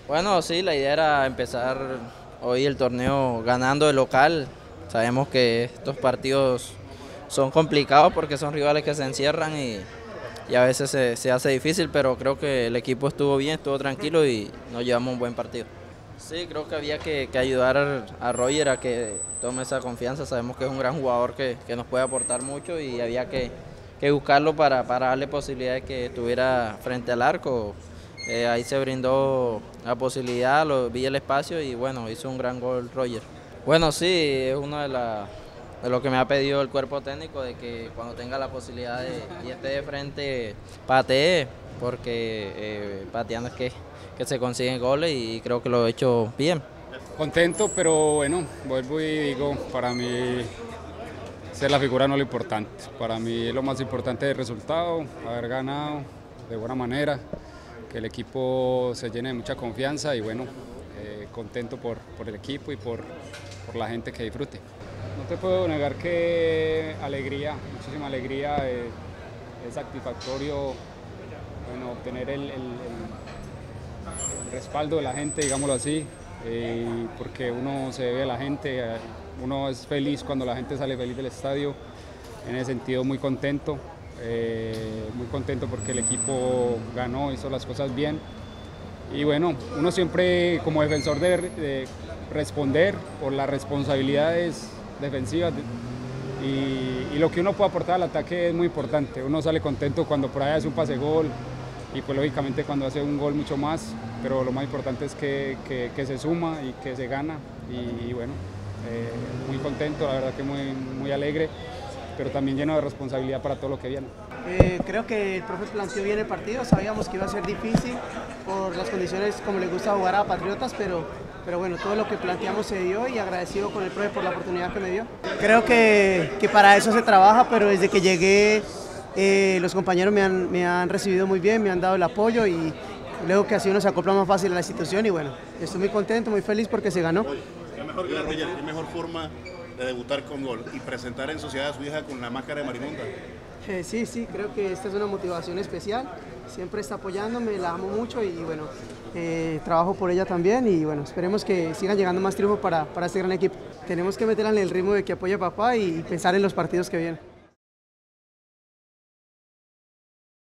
Bueno, sí, la idea era empezar hoy el torneo ganando de local. Sabemos que estos partidos son complicados porque son rivales que se encierran y a veces se hace difícil, pero creo que el equipo estuvo bien, estuvo tranquilo y nos llevamos un buen partido. Sí, creo que había que ayudar a Roger a que tome esa confianza. Sabemos que es un gran jugador que nos puede aportar mucho y había que buscarlo para darle posibilidad de que estuviera frente al arco. Ahí se brindó la posibilidad, vi el espacio y bueno, hizo un gran gol Roger. Bueno, sí, es uno de lo que me ha pedido el cuerpo técnico, de que cuando tenga la posibilidad y esté de frente, patee, porque pateando es que se consiguen goles y creo que lo he hecho bien. Contento, pero bueno, vuelvo y digo, para mí ser la figura no es lo importante. Para mí lo más importante es el resultado, haber ganado de buena manera, que el equipo se llene de mucha confianza y bueno, contento por el equipo y por la gente que disfrute. No te puedo negar que alegría, muchísima alegría, es satisfactorio bueno, obtener el respaldo de la gente, digámoslo así, porque uno se debe a la gente, uno es feliz cuando la gente sale feliz del estadio, en ese sentido muy contento porque el equipo ganó, hizo las cosas bien y bueno, uno siempre como defensor de responder por las responsabilidades defensivas y lo que uno puede aportar al ataque es muy importante, uno sale contento cuando por ahí hace un pase gol y pues lógicamente cuando hace un gol mucho más, pero lo más importante es que se suma y que se gana y bueno, muy contento, la verdad que muy alegre, pero también lleno de responsabilidad para todo lo que viene. Creo que el profe planteó bien el partido, sabíamos que iba a ser difícil por las condiciones como le gusta jugar a Patriotas, pero bueno, todo lo que planteamos se dio y agradecido con el profe por la oportunidad que me dio. Creo que para eso se trabaja, pero desde que llegué los compañeros me han recibido muy bien, me han dado el apoyo y luego que así uno se acopla más fácil a la institución y bueno, estoy muy contento, muy feliz porque se ganó. ¿Qué mejor forma de debutar con gol y presentar en sociedad a su hija con la máscara de Marimonda? Sí, creo que esta es una motivación especial, siempre está apoyándome, la amo mucho y bueno, trabajo por ella también y bueno, esperemos que sigan llegando más triunfos para este gran equipo. Tenemos que meterla en el ritmo de que apoya a papá y pensar en los partidos que vienen.